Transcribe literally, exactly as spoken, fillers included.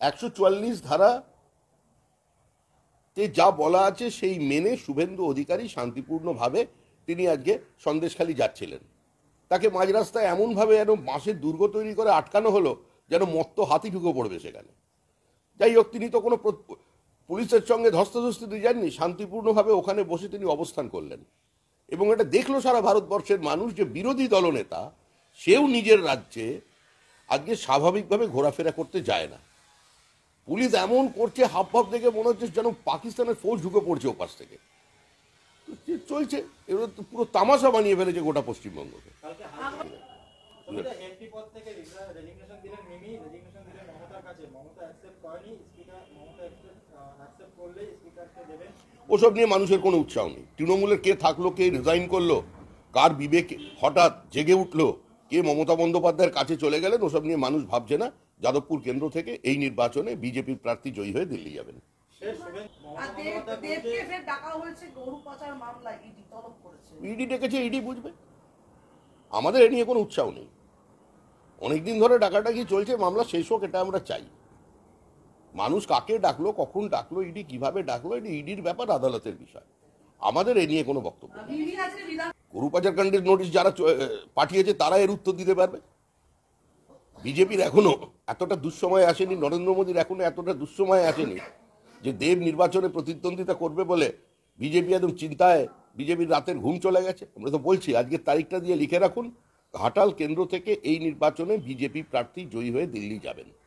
একশো চুয়াল্লিশ ধারা তে যা বলা আছে সেই মেনে শুভেন্দু অধিকারী শান্তিপূর্ণভাবে তিনি আজকে সন্দেশখালী যাচ্ছিলেন। তাকে মাঝ রাস্তায় এমনভাবে যেন বাঁশের দুর্গ তৈরি করে আটকানো হলো যেন মত্ত হাতি ঢুকে পড়বে সেখানে। যাই হোক, তিনি তো কোনো পুলিশের সঙ্গে ধস্তাধস্তিতে যাননি, শান্তিপূর্ণভাবে ওখানে বসে তিনি অবস্থান করলেন। এবং এটা দেখলো সারা ভারতবর্ষের মানুষ যে বিরোধী দলনেতা সেও নিজের রাজ্যে আজকে স্বাভাবিকভাবে ঘোরাফেরা করতে যায় না। পুলিশ এমন করছে, হাব ভাব দেখে মনে হচ্ছে যেন পাকিস্তানের ফৌজ ঢুকে পড়ছে ওপাশ থেকে। চলছে, এবার তো পুরো তামাশা বানিয়ে ফেলেছে গোটা পশ্চিমবঙ্গকে। ওসব নিয়ে মানুষের কোনো উৎসাহ নেই। তৃণমূলের কে থাকলো, কে রিজাইন করলো, কার বিবেক হঠাৎ জেগে উঠলো, কে মমতা বন্দ্যোপাধ্যায়ের কাছে চলে গেলেন, ওসব নিয়ে মানুষ ভাবছে না। যাদবপুর কেন্দ্র থেকে এই নির্বাচনে বিজেপির প্রার্থী জয়ী হয়ে দিল্লি যাবেন। ইডি ডেকেছে, ইডি বুঝবে। আমাদের এ নিয়ে কোনো উৎসাহ নেই। অনেকদিন ধরে ডাকাডাকি চলছে, মামলা শেষ হোক এটা আমরা চাই। মানুষ কাকে ডাকলো, কখন ডাকলো, ইডি কিভাবে ডাকলো, এটি ইডির ব্যাপার, আদালতের বিষয়। আমাদের এ নিয়ে কোনো বক্তব্য নেই। গরু পাচার কাণ্ডের নোটিশ যারা পাঠিয়েছে তারা এর উত্তর দিতে পারবে। বিজেপির এখনো এতটা দুঃসময় আসেনি, নরেন্দ্র মোদীর এখনো এতটা দুঃসময় আসেনি যে দেব নির্বাচনে প্রতিদ্বন্দ্বিতা করবে বলে বিজেপি একদম চিন্তায়, বিজেপির রাতের ঘুম চলে গেছে। আমরা তো বলছি আজকের তারিখটা দিয়ে লিখে রাখুন, ঘাটাল কেন্দ্র থেকে এই নির্বাচনে বিজেপি প্রার্থী জয়ী হয়ে দিল্লি যাবেন।